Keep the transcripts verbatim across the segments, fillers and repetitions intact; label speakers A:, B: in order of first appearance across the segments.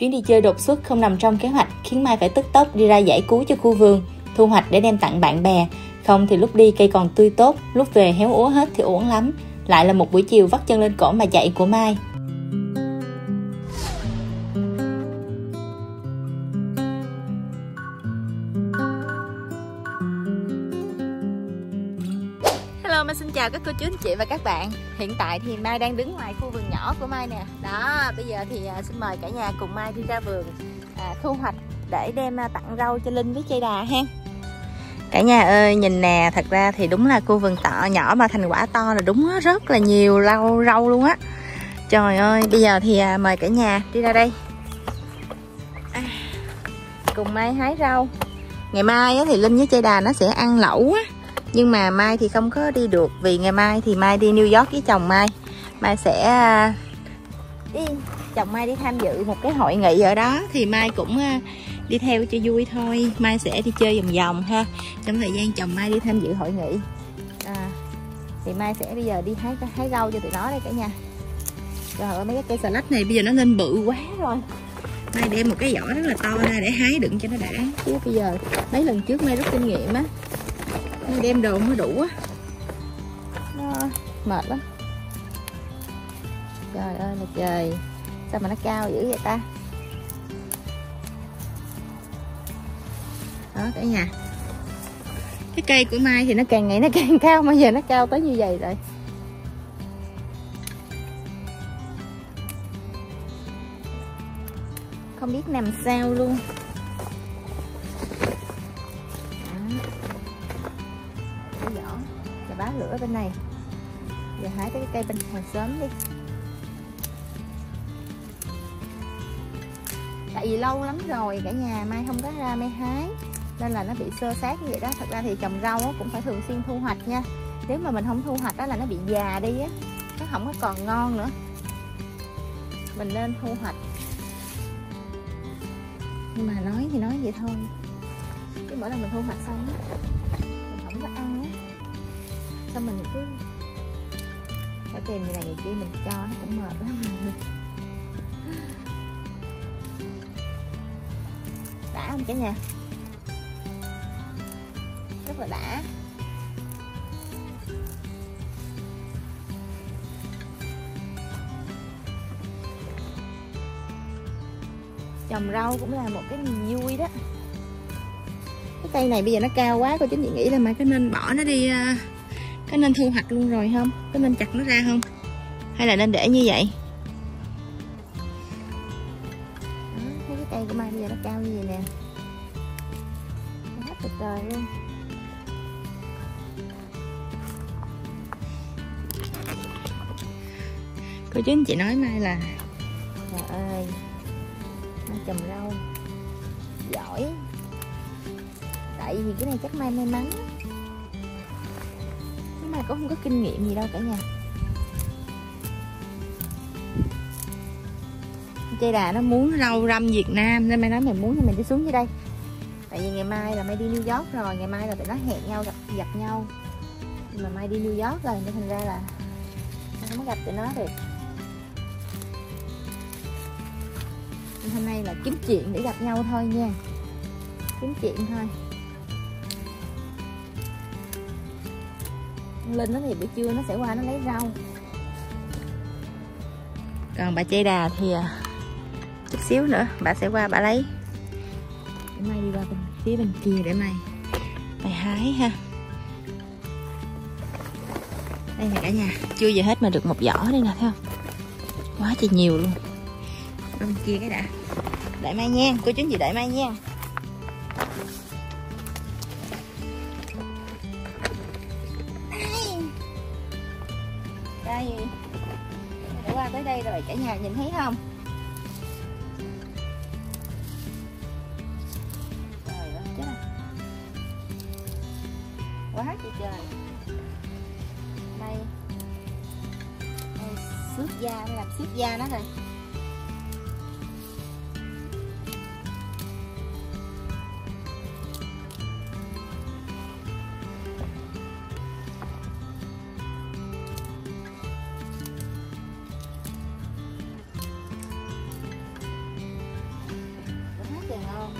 A: Chuyến đi chơi đột xuất không nằm trong kế hoạch khiến Mai phải tức tốc đi ra giải cứu cho khu vườn, thu hoạch để đem tặng bạn bè. Không thì lúc đi cây còn tươi tốt, lúc về héo úa hết thì uổng lắm. Lại là một buổi chiều vắt chân lên cổ mà chạy của Mai. Hello, Mai xin chào các cô chú anh chị và các bạn. Hiện tại thì Mai đang đứng ngoài khu vườn nhỏ của Mai nè. Đó, bây giờ thì xin mời cả nhà cùng Mai đi ra vườn à, thu hoạch để đem tặng rau cho Linh với Chay Đà ha. Cả nhà ơi, nhìn nè, thật ra thì đúng là khu vườn tọ nhỏ mà thành quả to là đúng rất là nhiều rau rau luôn á. Trời ơi, bây giờ thì à, mời cả nhà đi ra đây à, cùng Mai hái rau. Ngày mai á, thì Linh với Chay Đà nó sẽ ăn lẩu á, nhưng mà Mai thì không có đi được vì ngày mai thì Mai đi New York với chồng Mai. Mai sẽ à, đi chồng Mai đi tham dự một cái hội nghị ở đó, thì Mai cũng à, đi theo cho vui thôi. Mai sẽ đi chơi vòng vòng ha, trong thời gian chồng Mai đi tham dự hội nghị à, thì Mai sẽ bây giờ đi hái hái rau cho tụi nó đây cả nhà. Trời ơi, mấy cái cây xà lách này bây giờ nó lên bự quá rồi. Mai đem một cái giỏ rất là to ra để hái đựng cho nó đã, chứ bây giờ mấy lần trước Mai rất kinh nghiệm á, Mai đem đồ mới đủ á, nó mệt lắm. Trời ơi là trời, sao mà nó cao dữ vậy ta. Đó cả nhà, cái cây của Mai thì nó càng ngày nó càng cao, mà giờ nó cao tới như vậy rồi. Không biết nằm sao luôn. Đó. Cái giỏ và bá lửa bên này. Giờ hái tới cái cây bên hàng xóm đi. Tại vì lâu lắm rồi cả nhà Mai không có ra Mai hái, nên là nó bị xơ xác như vậy đó. Thật ra thì trồng rau cũng phải thường xuyên thu hoạch nha. Nếu mà mình không thu hoạch đó là nó bị già đi á, nó không có còn ngon nữa. Mình nên thu hoạch. Nhưng mà nói thì nói vậy thôi, chứ mỗi lần mình thu hoạch xong á, mình không có ăn á, xong mình cứ phải tìm người này người kia mình cho, nó cũng mệt lắm. Đã không cả nhà? Rất là đã. Trồng rau cũng là một cái niềm vui đó. Cái cây này bây giờ nó cao quá, cô chính chị nghĩ là Mai có nên bỏ nó đi, có nên thu hoạch luôn rồi không? Có nên chặt nó ra không? Hay là nên để như vậy? Đó, thấy cái cây của Mai bây giờ nó cao như vậy nè, nó hết tuyệt trời luôn. Cô chú anh chị nói Mai là trời ơi, Mai trồng rau giỏi. Tại vì cái này chắc Mai may mắn, chứ Mai cũng không có kinh nghiệm gì đâu cả nhà. Chay Đà nó muốn rau răm Việt Nam nên Mai nói mày muốn thì mình đi xuống dưới đây. Tại vì ngày mai là Mai đi New York rồi, ngày mai là tụi nó hẹn nhau gặp gặp nhau. Nhưng mà Mai đi New York rồi nên thành ra là Mai không có gặp tụi nó được. Nên hôm nay là kiếm chuyện để gặp nhau thôi nha, kiếm chuyện thôi. Linh nó thì buổi trưa nó sẽ qua nó lấy rau. Còn bà Chay Đà thì chút xíu nữa bà sẽ qua bà lấy. Để Mai đi qua bên phía bên kia để Mai Mai hái ha. Đây nè cả nhà, chưa giờ hết mà được một giỏ đây nè, thấy không? Quá trời nhiều luôn. Bên kia cái đã. Đợi Mai nha, cô chú chị đợi Mai nha. Đây, đã qua tới đây rồi cả nhà nhìn thấy không? Trời ơi chết rồi, quá trời trời. Đây, đây xước da, đây làm xước da nó rồi. ngon.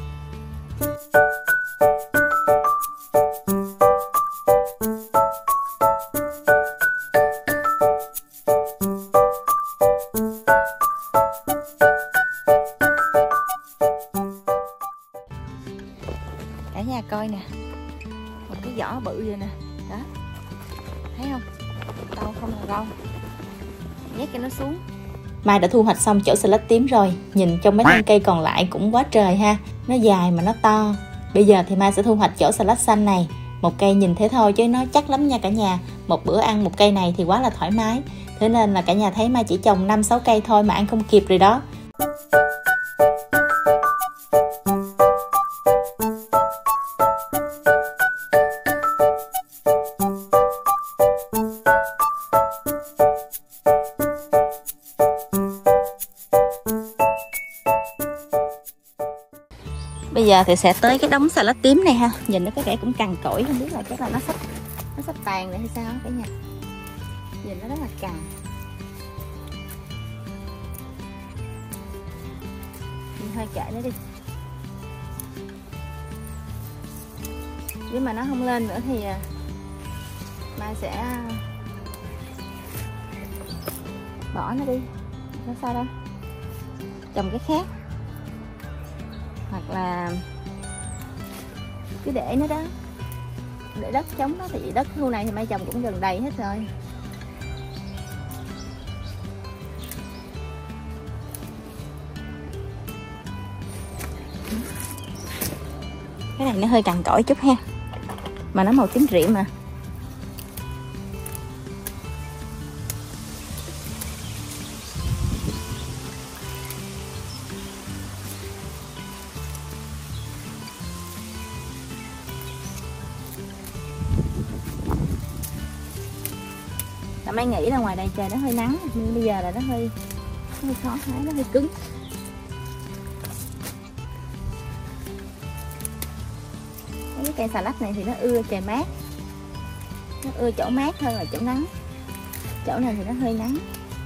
A: Cả nhà coi nè, một cái vỏ bự vậy nè, đó, thấy không? Đâu không là rau, nhét cho nó xuống.
B: Mai đã thu hoạch xong chậu xà lách tím rồi. Nhìn trong mấy thân cây còn lại cũng quá trời ha. Nó dài mà nó to. Bây giờ thì Mai sẽ thu hoạch chậu xà lách xanh này. Một cây nhìn thế thôi chứ nó chắc lắm nha cả nhà. Một bữa ăn một cây này thì quá là thoải mái. Thế nên là cả nhà thấy Mai chỉ trồng năm sáu cây thôi mà ăn không kịp rồi đó.
A: Bây giờ thì sẽ tới cái đống xà lách tím này ha. Nhìn nó có vẻ cũng cằn cỗi, không biết là chắc là nó sắp nó sắp tàn rồi hay sao cả nhà. Nhìn nó rất là cằn. Mình hơi kệ nó đi. Nếu mà nó không lên nữa thì Mai sẽ bỏ nó đi. Nó sao đâu? Trồng cái khác. Hoặc là cứ để nó đó, để đất trống đó, thì đất khu này thì Mai trồng cũng gần đầy hết rồi. Cái này nó hơi cằn cỗi chút ha, mà nó màu tím rượm mà. Mai nghĩ là ngoài đây trời nó hơi nắng, nhưng bây giờ là nó hơi nó hơi khó hái, nó hơi cứng. Cái cây xà lách này thì nó ưa trời mát, nó ưa chỗ mát hơn là chỗ nắng. Chỗ này thì nó hơi nắng.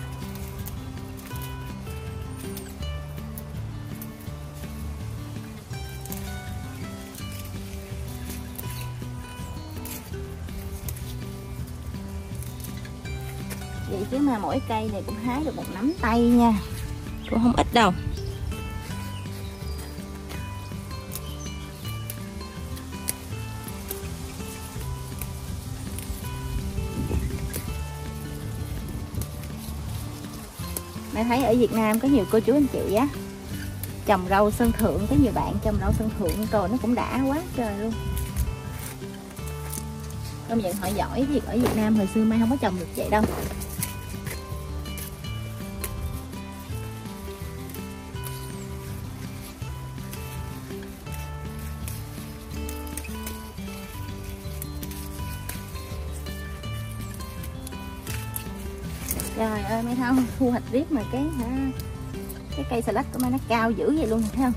A: Vậy chứ mà mỗi cây này cũng hái được một nắm tay nha, cũng không ít đâu. Mày thấy ở Việt Nam có nhiều cô chú anh chị á trồng rau sân thượng, có nhiều bạn trồng rau sân thượng rồi nó cũng đã quá trời luôn. Công nhận họ giỏi thiệt, ở Việt Nam hồi xưa Mai không có trồng được vậy đâu. Trời ơi mấy thao thu hoạch riết mà cái hả, cái cây xà lách của Mai nó cao dữ vậy luôn, thấy không?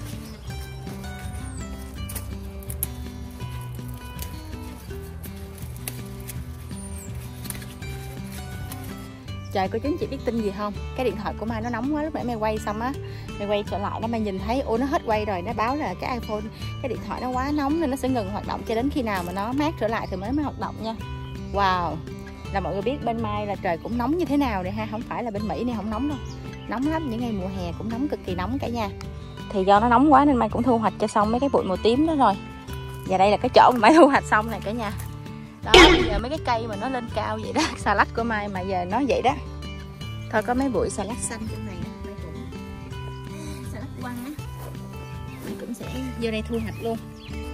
A: Trời, cô chú anh chị biết tin gì không? Cái điện thoại của Mai nó nóng quá, lúc nãy Mai quay xong á, Mai quay trở lại đó Mai nhìn thấy ủa nó hết quay rồi, nó báo là cái iPhone, cái điện thoại nó quá nóng nên nó sẽ ngừng hoạt động cho đến khi nào mà nó mát trở lại thì mới mới hoạt động nha. Wow, là mọi người biết bên Mai là trời cũng nóng như thế nào này ha, không phải là bên Mỹ này không nóng đâu. Nóng lắm, những ngày mùa hè cũng nóng, cực kỳ nóng cả nhà. Thì do nó nóng quá nên Mai cũng thu hoạch cho xong mấy cái bụi màu tím đó rồi. Và đây là cái chỗ mà Mai thu hoạch xong này cả nhà. Đó, bây giờ mấy cái cây mà nó lên cao vậy đó, xà lách của Mai mà giờ nó vậy đó. Thôi có mấy bụi xà lách xanh trong này á, Mai cũng xà lách quăng á, Mai cũng sẽ vô đây thu hoạch luôn.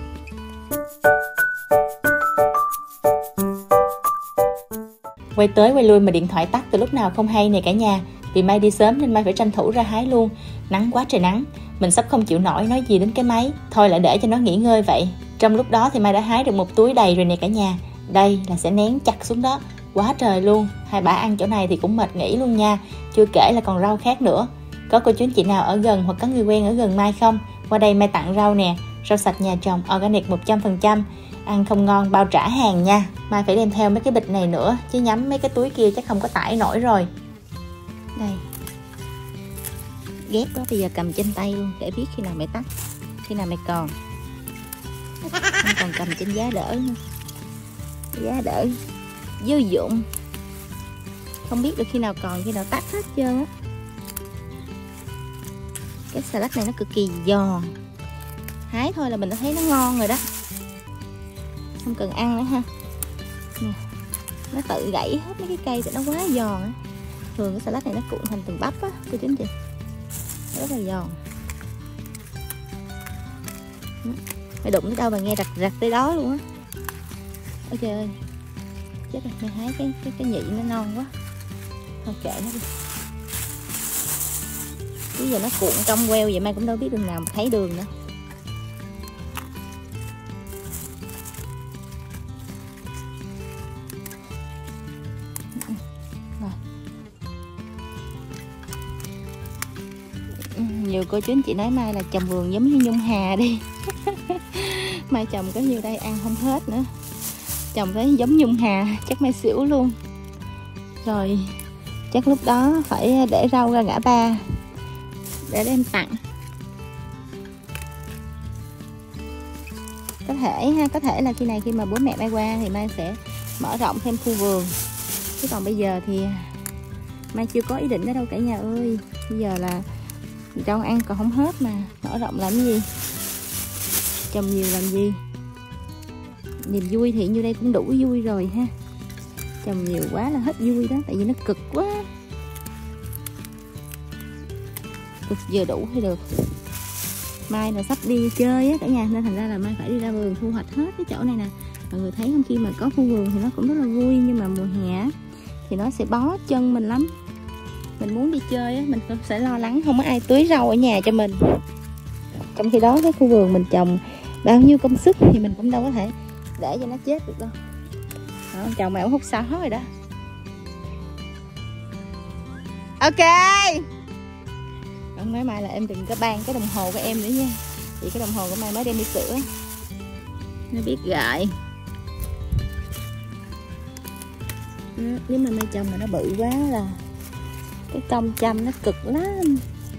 B: Quay tới quay lui mà điện thoại tắt từ lúc nào không hay nè cả nhà. Vì Mai đi sớm nên Mai phải tranh thủ ra hái luôn. Nắng quá trời nắng, mình sắp không chịu nổi nói gì đến cái máy. Thôi lại để cho nó nghỉ ngơi vậy. Trong lúc đó thì Mai đã hái được một túi đầy rồi nè cả nhà. Đây là sẽ nén chặt xuống đó, quá trời luôn. Hai bà ăn chỗ này thì cũng mệt nghỉ luôn nha. Chưa kể là còn rau khác nữa. Có cô chú anh chị nào ở gần hoặc có người quen ở gần Mai không? Qua đây Mai tặng rau nè. Rau sạch nhà trồng organic một trăm phần trăm. Ăn không ngon bao trả hàng nha. Mai phải đem theo mấy cái bịch này nữa, chứ nhắm mấy cái túi kia chắc không có tải nổi rồi. Đây,
A: ghét quá, bây giờ cầm trên tay luôn để biết khi nào mày tắt, khi nào mày còn. Không còn cầm trên giá đỡ nữa. Giá đỡ dư dụng, không biết được khi nào còn, khi nào tắt hết trơn á. Cái salad này nó cực kỳ giòn, hái thôi là mình đã thấy nó ngon rồi đó, không cần ăn nữa ha. Nè, nó tự gãy hết mấy cái cây tại nó quá giòn á. Thường cái salad này nó cuộn thành từng bắp á cô chú anh chị, rất là giòn. Mày đụng tới đâu mà nghe rặt rặt tới đó luôn á. Ôi trời ơi, chết rồi, mày hái cái cái cái nhị nó non quá, thôi kệ nó đi. Bây giờ nó cuộn trong queo vậy mai cũng đâu biết đường nào mà thấy đường nữa. Rồi. Nhiều cô chú anh chị nói Mai là trồng vườn giống như Nhung Hà đi. Mai trồng có nhiêu đây ăn không hết nữa, trồng thấy giống Nhung Hà chắc Mai xỉu luôn. Rồi chắc lúc đó phải để rau ra ngã ba để đem tặng. Có thể ha, có thể là khi này khi mà bố mẹ Mai qua thì Mai sẽ mở rộng thêm khu vườn, chứ còn bây giờ thì Mai chưa có ý định đó đâu cả nhà ơi. Bây giờ là rau ăn còn không hết mà mở rộng làm cái gì, trồng nhiều làm gì. Niềm vui thì như đây cũng đủ vui rồi ha, trồng nhiều quá là hết vui đó, tại vì nó cực quá, cực giờ đủ hay được. Mai là sắp đi chơi á cả nhà, nên thành ra là Mai phải đi ra vườn thu hoạch hết cái chỗ này nè. Mọi người thấy không, khi mà có khu vườn thì nó cũng rất là vui, nhưng mà mùa hè thì nó sẽ bó chân mình lắm. Mình muốn đi chơi á, mình cũng sẽ lo lắng không có ai tưới rau ở nhà cho mình. Trong khi đó cái khu vườn mình trồng bao nhiêu công sức thì mình cũng đâu có thể để cho nó chết được đâu. Đó, chồng mẹ cũng hút xó rồi đó. Ok. Ông nói Mai là em đừng có ban cái đồng hồ của em nữa nha, vì cái đồng hồ của Mai mới đem đi sửa, nó biết gại. Nếu mà Mai trồng mà nó bự quá là cái công chăm nó cực lắm.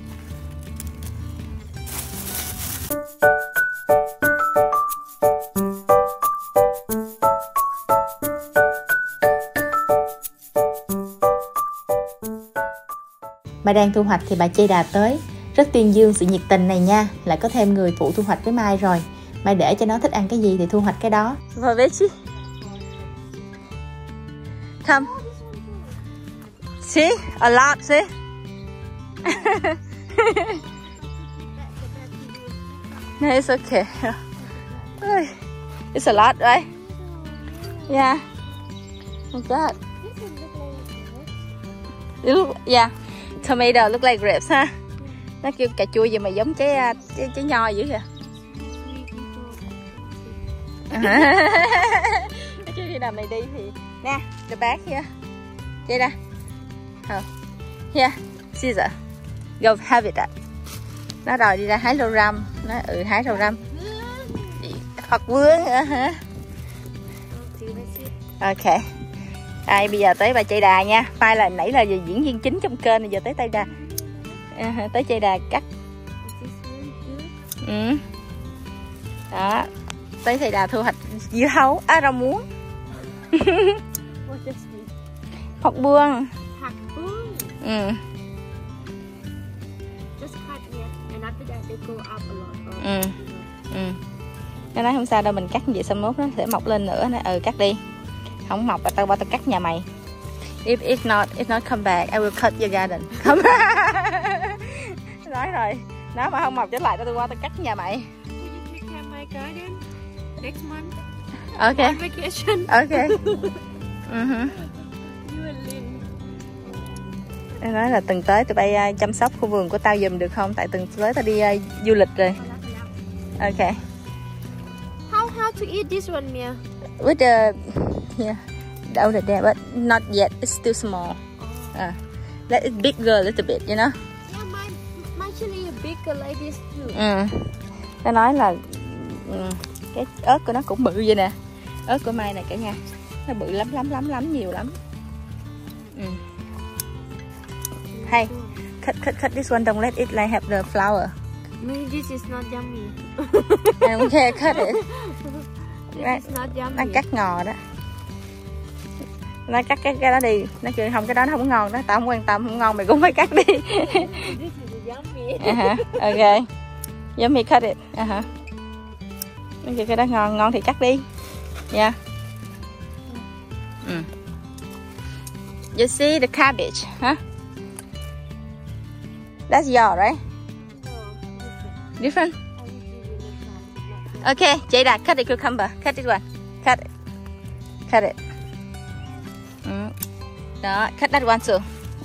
B: Mai đang thu hoạch thì bà Chay Đà tới, rất tuyên dương sự nhiệt tình này nha. Lại có thêm người phụ thu hoạch với Mai rồi. Mai để cho nó thích ăn cái gì thì thu hoạch cái đó.
A: Rồi bé chứ. Come. See? A lot, see? No, it's okay. It's a lot, right? Yeah. Oh God. It look, yeah. Tomato look like grapes ha. Nó kêu cà chua gì mà giống trái trái, trái nho dữ kìa. Nó kêu khi nào mày đi thì nè, the bag here. Đây nè. Oh. Here, scissor. Go have it. Nó đòi đi ra hái rau răm. Nó ừ hái rau răm. Hoặc vướng nữa hả? Ok. Đây bây giờ tới bà Chay Đà nha. Mai là nãy là diễn viên chính trong kênh, giờ tới Chay Đà. À, tới Chay Đà cắt. Ừ. Đó. Tới Chay Đà thu hoạch dưa hấu, à rau muống. Hoặc buông.
C: Hạt buông.
A: Ừ.
C: Just cut here and after that they go up a lot. Or,
A: Ừ. Ừ. Nó nói không sao đâu, mình cắt như vậy xong mốt nó sẽ mọc lên nữa. Nó ừ cắt đi. Không mọc là tao bao tao cắt nhà mày. If it's not, it's not come back, I will cut your garden. Come. Nói rồi, nó mà không mọc trở lại tao tôi qua tao cắt nhà mày.
C: will you take care of my garden next month?
A: Ok.
C: On vacation.
A: Ok. Uh-huh.
C: You and Lynn.
A: Nó nói là tuần tới tụi bay uh, chăm sóc khu vườn của tao giùm được không? Tại tuần tới tao đi uh, du lịch rồi. Ok.
C: How how to eat this one, Mia?
A: With the yeah, over there, but not yet. It's still small. Uh, let it bigger a little bit, you know.
C: Yeah, mine, mine chili is bigger like this too.
A: Ừ. Nó nói là ừ, cái ớt của nó cũng bự vậy nè. Ớt của Mai này cả nhà, nó bự lắm lắm lắm lắm nhiều lắm. Ừ. Hey, cut, cut, cut this one. Don't let it like have the flower.
C: Maybe this is not yummy.
A: I don't care, cut it.
C: This
A: Right.
C: is not yummy.
A: Nó cắt ngò đó. Nó cắt cái cái đó đi. Nó kêu không, cái đó nó không ngon đó. Tao không quan tâm, không ngon mày cũng phải cắt đi.
C: This is yummy.
A: Uh-huh. Ok. Yummy, cut it. Uh-huh. Nó kêu cái đó ngon, ngon thì cắt đi. Yeah. Mm. You see the cabbage, huh? That's yours, right?
C: No, different.
A: Different?
C: I will give you this one.
A: Okay, Jada, cut the cucumber. Cut this one. Cut it. Cut it. Mm. Đó, cut that one too.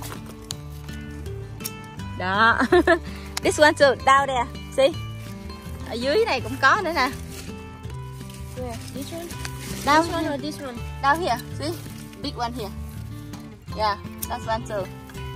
A: Đó. This one too, down there. See? Ở dưới này cũng có nữa nè.
C: Where? This one?
A: Down
C: This one
A: here.
C: or this one?
A: Down here. See? Big one here. Yeah, that's one too.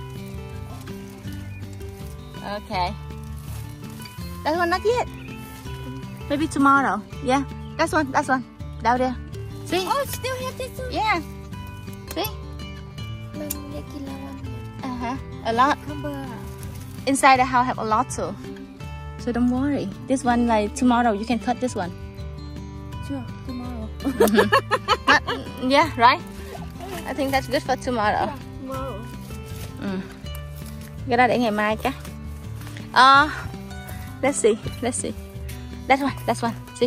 A: Okay. That one not yet. Maybe tomorrow. Yeah, that's one. That's one. Down there. See?
C: Oh, still have this one?
A: Yeah. See?
C: Regular one.
A: Uh huh. A lot.
C: Cucumber.
A: Inside the house have a lot too. So don't worry. This one like tomorrow you can cut this one.
C: Sure, tomorrow.
A: Not, yeah, right? I think that's good for tomorrow.
C: Yeah, tomorrow.
A: Ừ. Cái đó để ngày mai chắc. Uh, let's see, let's see. That one, that one. See?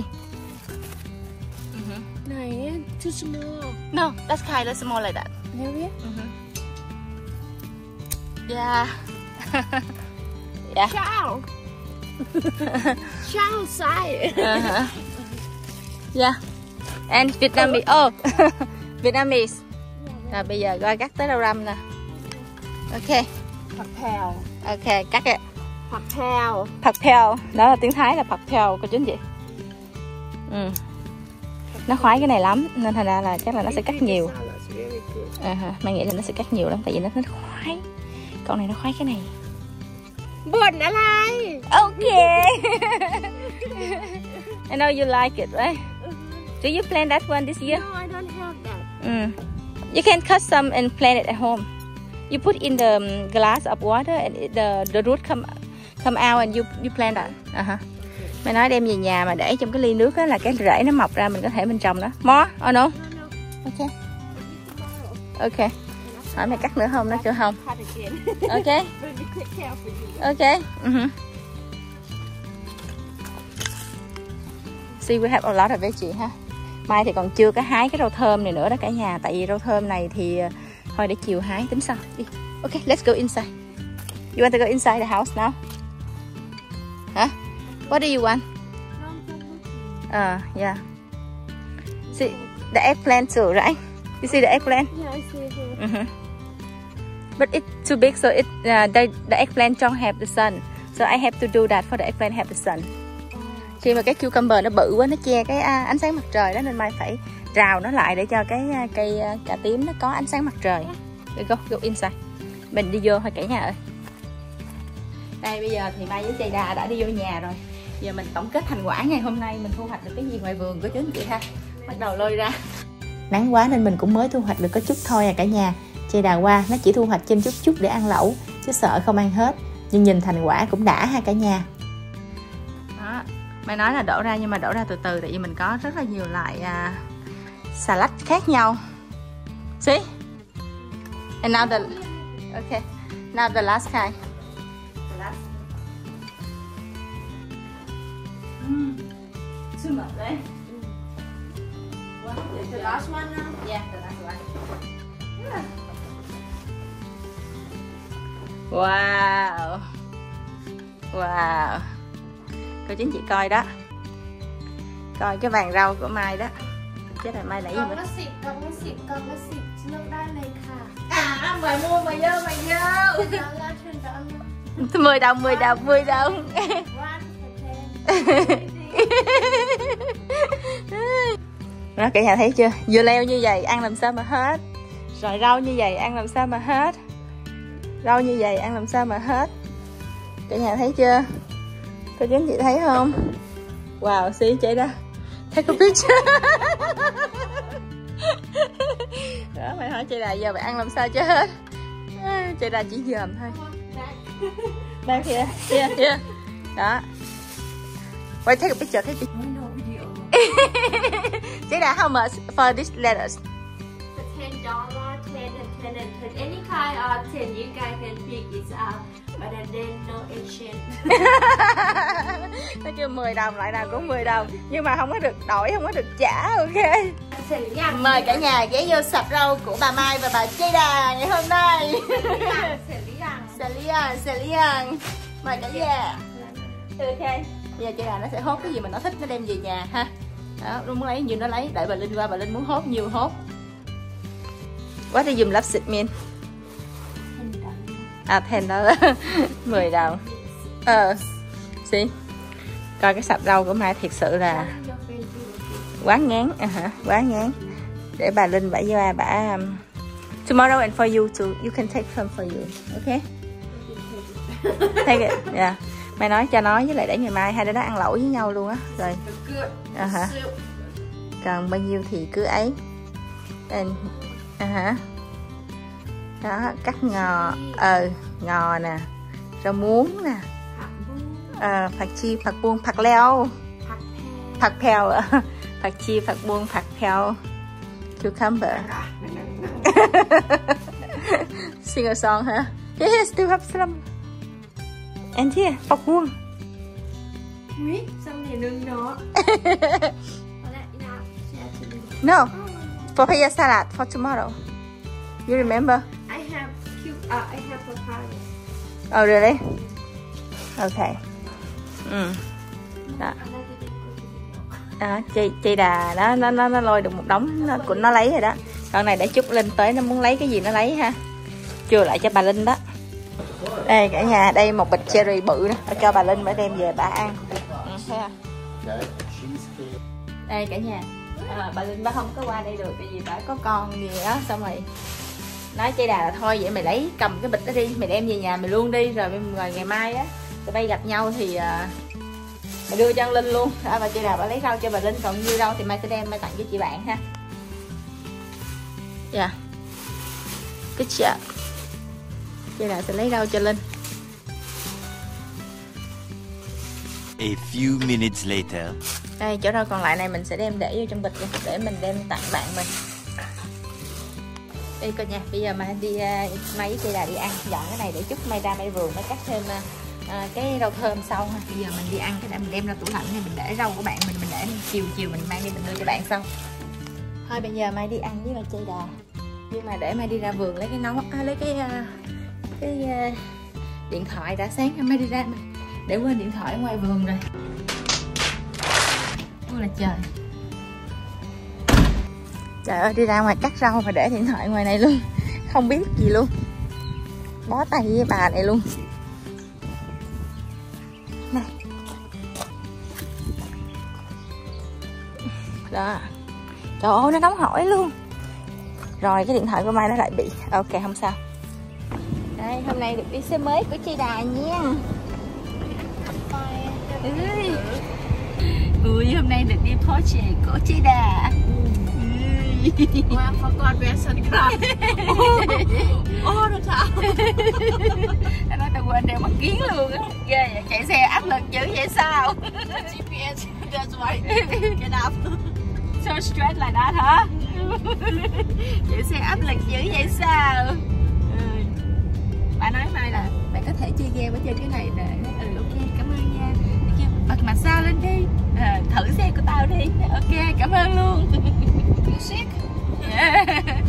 C: Này, too small.
A: No, that's kind of small like that.
C: Area?
A: Mm-hmm. Yeah. Yeah.
C: Child. Child size.
A: Uh-huh. Yeah. And Vietnamese. Oh, Vietnamese. Rồi bây giờ coi cắt tới đâu răm nè. Ok.
C: Phật thèo.
A: Ok, cắt cái.
C: Phật thèo.
A: Phật theo. Đó là tiếng Thái là Phật theo, cô chú anh chị. Ừ. Nó khoái cái này lắm nên thành ra là chắc là nó sẽ cắt nhiều. Uh-huh. Mai nghĩ là nó sẽ cắt nhiều lắm tại vì nó nó khoái. Con này nó khoái cái này.
C: Buồn đã lai.
A: Ok. I know you like it, right? Do you plant that one this year?
C: No, I don't have that.
A: Mm. You can cut some and plant it at home. You put in the um, glass of water and it, the the root come come out and you you plant that. Uh-huh. Mày nói đem về nhà mà để trong cái ly nước á là cái rễ nó mọc ra mình có thể mình trồng nó. More or no?
C: No, no.
A: Ok. Ok. Hỏi mày cắt nữa không? Nó kêu không.
C: Cut again.
A: Ok.
C: Let me take care for you.
A: Ok. Uh-huh. See, we have a lot of veggie ha. Mai thì còn chưa có hái cái rau thơm này nữa đó cả nhà. Tại vì rau thơm này thì thôi để chiều hái tính sau. Đi. Ok, let's go inside. You want to go inside the house now? Huh? What do you want? Uh, yeah. See, the eggplant too, right? You see the eggplant?
C: Yeah, I see it here.
A: Uh-huh. But it's too big, so it uh, the, the eggplant don't have the sun. So I have to do that for the eggplant have the sun. Khi mà cái cucumber nó bự quá, nó che cái uh, ánh sáng mặt trời đó nên Mai phải rào nó lại để cho cái uh, cây uh, cà tím nó có ánh sáng mặt trời. Go, go inside. Mình đi vô thôi cả nhà ơi. Đây bây giờ thì Mai với Jada đã đi vô nhà rồi. Giờ mình tổng kết thành quả ngày hôm nay mình thu hoạch được cái gì ngoài vườn của chú anh chị ha. Bắt đầu lôi ra.
B: Nắng quá nên mình cũng mới thu hoạch được có chút thôi à cả nhà. Jada qua nó chỉ thu hoạch thêm chút chút để ăn lẩu, chứ sợ không ăn hết. Nhưng nhìn thành quả cũng đã ha cả nhà.
A: Đó. Mai nói là đổ ra nhưng mà đổ ra từ từ tại vì mình có rất là nhiều loại uh, salad khác nhau. See? And now the okay. Now the last kind. The last. Mm. Too much, right?
C: Mm. The last one now?
A: Yeah, the last one. Yeah. Wow. Wow. Cô chú anh chị coi đó. Coi cái vàng rau của Mai đó. Chết rồi Mai nãy
C: Con
A: giờ.
C: có xịt, con có xịt, con có xịt. Nước đá nàyค่ะ.
A: À, mày mua mày vô mày vô.
C: Đó là trên đó.
A: mười đồng, mười đồng, mười đồng.
C: One for ten.
A: Đó cả nhà thấy chưa? Dưa leo như vậy ăn làm sao mà hết. Rồi rau như vậy ăn làm sao mà hết. Rau như vậy ăn làm sao mà hết. Cả nhà thấy chưa? Cô chú anh chị thấy không? Wow, xí chị đó. Take a picture. Đó, mày hỏi chị là giờ mày ăn làm sao cho hết. Chị là chỉ dòm thôi. Bên kia, kia, kia. Đó. Wait, take a picture, take a picture. Chị đã how much for these letters?
C: ten dollars, ten and ten and ten. Any kind of ten, you guys can pick it up. But then no exchange.
A: Nó kêu mười đồng, loại nào cũng mười đồng. Nhưng mà không có được đổi, không có được trả, ok. Mời cả nhà ghé vô sạp rau của bà Mai và bà Jada ngày hôm nay. Salian, Salian. Mời cả nhà. Ok. Bây giờ Jada nó sẽ hốt cái gì mà nó thích nó đem về nhà ha. Đó, nó muốn lấy nhiều nó lấy. Đợi bà Linh qua, bà Linh muốn hốt nhiều hốt. What do you love it mean? À, ten đó mười đồng. Ờ, xí. Coi cái sạp rau của Mai thiệt sự là quá ngán, à, hả? Quá ngán. Để bà Linh bả qua bả um, tomorrow and for you too. You can take some for you. Okay? Take it. Yeah. Mai nói cho nó với lại để ngày mai hai đứa nó ăn lẩu với nhau luôn á. Rồi. À, hả? Còn bao nhiêu thì cứ ấy. And, à, hả? Đó, cắt ngò, ờ, ngò nè, rau muống nè, ờ,ผักchi,ผักbuông,ผักleo,ผักphèo,ผักchi,ผักbuông,ผักphèo, cucumber. Sing a song hả? Yeah, still have some. And here,ผักbuông.
C: Wait, some này nướng nó.
A: No, papaya salad for tomorrow. You remember?
C: I have cute. Uh, I have papaya.
A: Oh really? Okay. Ừ. Đó. Đó, chị chị Đà đó nó nó nó lôi được một đống nó, của nó lấy rồi đó. Con này để chút Linh tới nó muốn lấy cái gì nó lấy ha. Chừa lại cho bà Linh đó. Đây cả nhà, đây một bịch cherry bự đó, cho bà Linh phải đem về bà ăn. Ừ, thấy không? Đây cả nhà. À, bà Linh bà không có qua đây được tại vì bà có con gì đó, xong rồi nói chị Đà là thôi vậy mày lấy cầm cái bịch đó đi, mày đem về nhà mày luôn đi, rồi rồi ngày mai á tụi bay gặp nhau thì uh, mày đưa cho Linh luôn. Đó, và chị Đà bà lấy rau cho bà Linh, còn như rau thì mai sẽ đem mai tặng cho chị bạn ha. Dạ. Yeah. Good job. Chị Đà sẽ lấy rau cho Linh.
D: A few minutes later.
A: Đây, chỗ rau còn lại này mình sẽ đem để vô trong bịch để mình đem tặng bạn mình. Đây coi nha, bây giờ Mai đi uh, Mai với chị Đà đi ăn, dọn cái này để chút Mai ra Mai vườn Mai cắt thêm uh, uh, cái rau thơm sau ha. Bây giờ mình đi ăn cái đã mình đem ra tủ lạnh này, mình để rau của bạn mình mình để chiều chiều mình mang đi mình đưa cho bạn sau. Thôi bây giờ Mai đi ăn với bà chị Đà. Nhưng mà để Mai đi ra vườn lấy cái nấu à, lấy cái uh, cái uh, điện thoại đã sáng Mai đi ra mà để quên điện thoại ở ngoài vườn rồi. Ôi là trời. Trời ơi, đi ra ngoài cắt rau mà để điện thoại ngoài này luôn. Không biết gì luôn. Bó tay với bà này luôn. Này. Đó. Trời ơi, nó nóng hổi luôn. Rồi, cái điện thoại của Mai nó lại bị. Ok, không sao. Đây, hôm nay được đi xe mới của chị Đà nha. Ui, Ui hôm nay được đi Porsche của chị Đà.
C: Oh, I forgot where sunglass. Oh, the time.
A: Anh nói tao quên đeo mắt kiến luôn á. Ghê vậy, chạy xe áp lực dữ vậy sao?
C: G P S, that's why. Get up.
A: So straight like that hả? Chạy xe áp lực dữ vậy sao? Ừ. Bà nói Mai là bạn có thể chơi game ở trên cái này để ừ ok cảm ơn nha. Kêu bật mặt sao lên đi. À, thử xe của tao đi. Ok cảm ơn luôn.
C: You sick?
A: Yeah.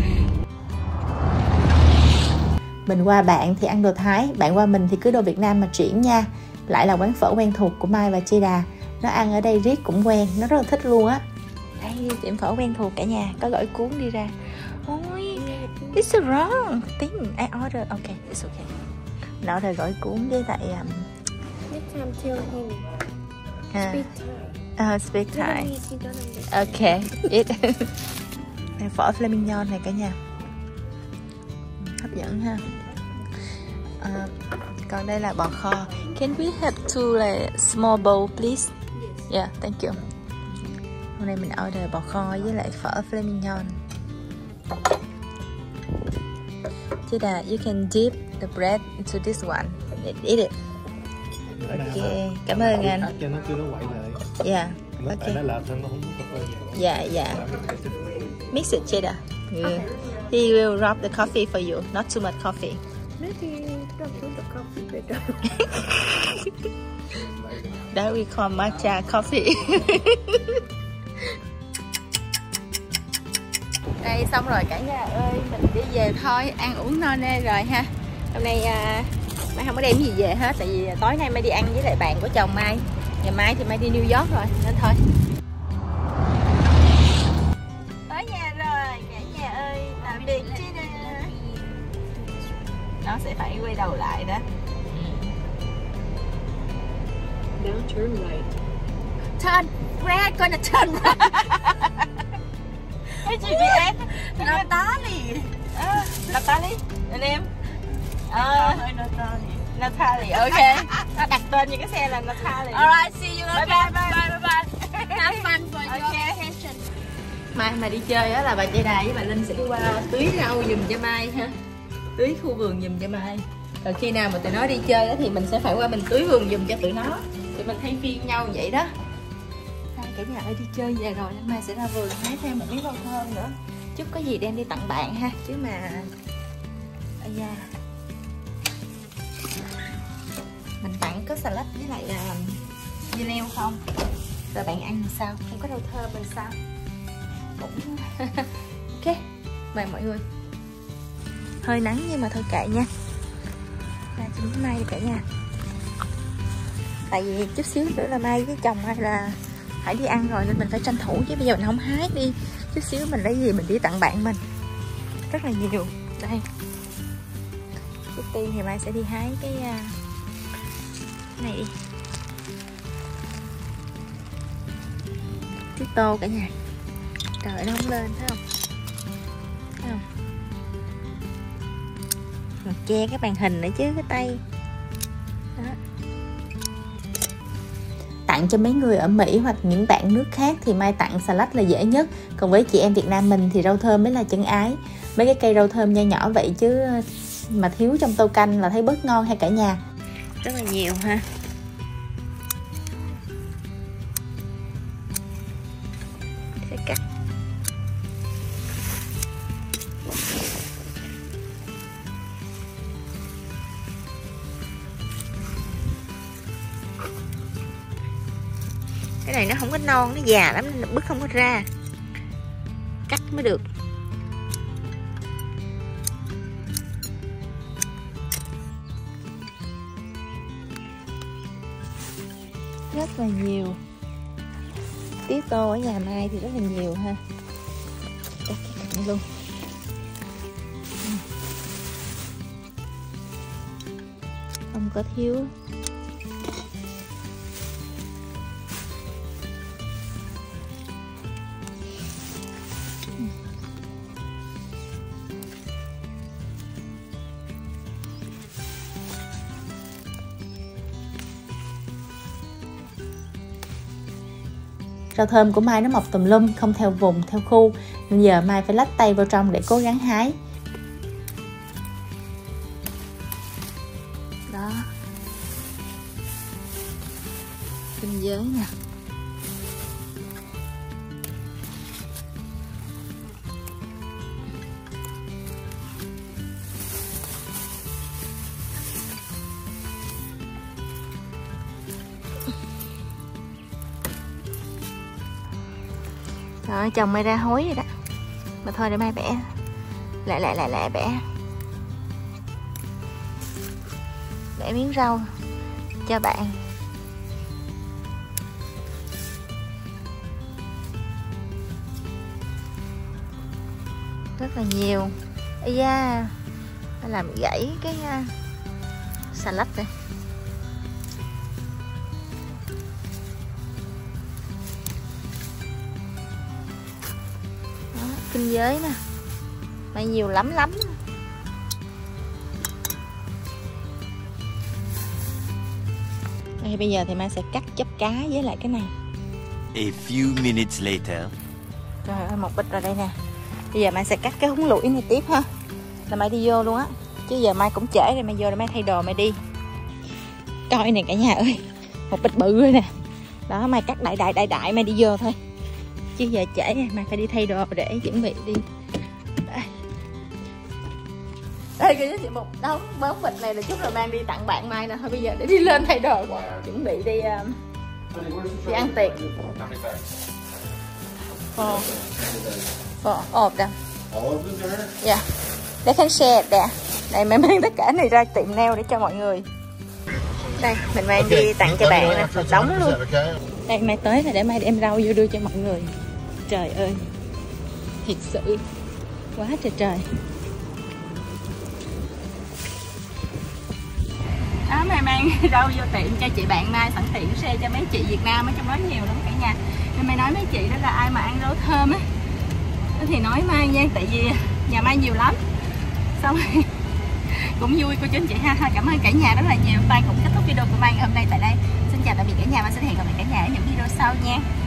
B: Mình qua bạn thì ăn đồ Thái, bạn qua mình thì cứ đồ Việt Nam mà chuyển nha. Lại là quán phở quen thuộc của Mai và chị Đà. Nó ăn ở đây riết cũng quen, nó rất là thích luôn á. Đây, tiệm phở quen thuộc cả nhà, có gỏi cuốn đi ra. Ôi, it's a wrong thing. I order, ok, it's okay. Nó order gỏi cuốn với lại... Um...
C: Next time tell him.
B: À.
C: Speak Thai.
B: Uh, speak Thai.
C: Vietnamese, he don't understand.
B: Ok, it. Phở filet mignon này cả nhà. Hấp dẫn ha. Uh, còn đây là bò kho. Can we have two like, small bowl please? Yeah, thank you. Hôm nay mình order bò kho với lại phở filet mignon. Chị Đà, you can dip the bread into this one.
A: Eat it. Ok, cảm ơn anh.
E: Cắt cho nó kêu nó quậy lại.
A: Dạ.
E: Nó
A: Ok.
E: tại nó làm sao nó không có phơi nhiều.
A: Dạ, dạ. Mix it, cheddar. Yeah. He will rub the coffee for you, not too much coffee.
C: Maybe don't put the coffee better.
A: That we call matcha coffee. Đây xong rồi cả nhà ơi, mình đi về thôi, ăn uống no nê rồi ha. Hôm nay à, Mai không có đem gì về hết, tại vì tối nay Mai đi ăn với lại bạn của chồng Mai. Ngày mai thì Mai đi New York rồi, nên thôi. Tới nhà rồi, cả nhà ơi, tạm biệt chứ nè. Nó sẽ phải quay đầu lại đó.
C: Now turn right.
A: Turn, red, gonna turn right. Cái gì vậy em? Natalie. À, Natalie, anh em. Ờ, Natalie, ok. Nó đặt tên như cái xe là Natalie.
C: Alright, see you
A: Bye
C: again.
A: bye, bye bye bye.
C: Have fun for your
A: Okay.
C: vacation.
A: Mai mà đi chơi á là bà Chạy Đà với bà Linh sẽ đi qua tưới rau giùm cho Mai ha. Tưới khu vườn giùm cho Mai. Rồi khi nào mà tụi nó đi chơi á thì mình sẽ phải qua mình tưới vườn giùm cho tụi nó. Tụi mình thay phiên nhau vậy đó. Hai cả nhà ơi đi chơi về rồi nên Mai sẽ ra vườn hái thêm một miếng rau thơm nữa. Chút có gì đem đi tặng bạn ha. Chứ mà ây da. Mình tặng có salad với lại uh, dưa leo không? Rồi bạn ăn làm sao? Không có rau thơm mình sao? Cũng ok. Mời mọi người. Hơi nắng nhưng mà thôi kệ nha. Là chín Mai đi cả nhà. Tại vì chút xíu nữa là Mai với chồng Mai là phải đi ăn rồi nên mình phải tranh thủ, chứ bây giờ mình không hái đi. Chút xíu mình lấy gì mình đi tặng bạn mình. Rất là nhiều. Đây. Trước tiên thì Mai sẽ đi hái cái uh, này đi. Cái tô cả nhà. Trời nó không lên thấy không? Thấy không? Mà che cái màn hình nữa chứ cái tay. Đó. Tặng cho mấy người ở Mỹ hoặc những bạn nước khác thì Mai tặng salad là dễ nhất. Còn với chị em Việt Nam mình thì rau thơm mới là chân ái. Mấy cái cây rau thơm nho nhỏ vậy chứ mà thiếu trong tô canh là thấy bớt ngon hay cả nhà. Rất là nhiều ha. Sẽ cắt. Cái này nó không có non, nó già lắm nên bứt không có ra. Cắt mới được. Rất là nhiều. Tía tô ở nhà Mai thì rất là nhiều ha. Cắt cái cạnh luôn. Không có thiếu. Rau thơm của Mai nó mọc tùm lum, không theo vùng, theo khu. Nên giờ Mai phải lách tay vào trong để cố gắng hái. Đó. Kinh giới nè. Rồi chồng Mai ra hối rồi đó. Mà thôi để Mai bẻ. Lại lại lại lại bẻ. Bẻ miếng rau cho bạn. Rất là nhiều. Ây da, nó làm gãy cái uh, salad này. Đó, kinh giới nè. Mà nhiều lắm lắm. Đây, bây giờ thì Mai sẽ cắt chắp cá với lại cái này.
D: A few minutes later.
A: Trời ơi, một bịch rồi đây nè. Bây giờ Mai sẽ cắt cái húng lủi này tiếp ha. Là Mai đi vô luôn á. Chứ giờ Mai cũng trễ rồi, Mai vô rồi Mai thay đồ Mai đi. coi nè cả nhà ơi, một bịch bự rồi nè. Đó, Mai cắt đại đại đại đại Mai đi vô thôi, chứ giờ trễ Mai phải đi thay đồ để chuẩn bị đi. Đây, đây cái chị một đống bốn bịch này là chút rồi mang đi tặng bạn Mai nè. Thôi bây giờ để đi lên thay đồ, chuẩn bị đi uh, đi ăn tiệc. Oh, oh, oh, damn. Yeah, they can share it there. Đây mình mang tất cả này ra tiệm nail để cho mọi người. Đây mình mang đi tặng cho bạn nè, một đống luôn. Đây Mai tới là để Mai đem rau vô đưa cho mọi người. Trời ơi, thiệt sự quá trời trời. Đó, Mai mang rau vô tiệm cho chị bạn Mai, sẵn tiện share cho mấy chị Việt Nam ở trong đó nhiều lắm cả nhà. Nên Mai nói mấy chị đó là ai mà ăn rau thơm á thì nói Mai nha, tại vì nhà Mai nhiều lắm. Xong rồi cũng vui cô chú anh chị ha. Cảm ơn cả nhà rất là nhiều. Mai cũng kết thúc video của Mai ngày hôm nay tại đây. Xin chào tạm biệt cả nhà và xin hẹn gặp lại cả nhà ở những video sau nha.